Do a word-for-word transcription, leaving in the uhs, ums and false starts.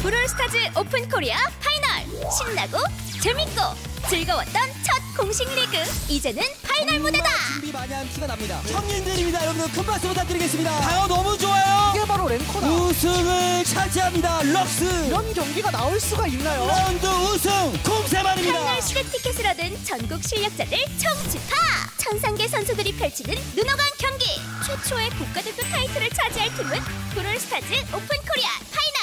브롤스타즈 오픈 코리아 파이널! 신나고 재밌고 즐거웠던 첫 공식 리그, 이제는 파이널 무대다! 준비 많이 한 티가 납니다. 형님들입니다. 여러분들 큰 박수 부탁드리겠습니다. 방어 너무 좋아요. 이게 바로 랭커다. 우승을 차지합니다. 럭스. 이런 경기가 나올 수가 있나요? 라운드 우승 공세만입니다. 파이널 시대 티켓을 얻은 전국 실력자들 총집합! 천상계 선수들이 펼치는 눈호강 경기! 최초의 국가대표 타이틀을 차지할 팀은 브롤스타즈 오픈 코리아 파이널!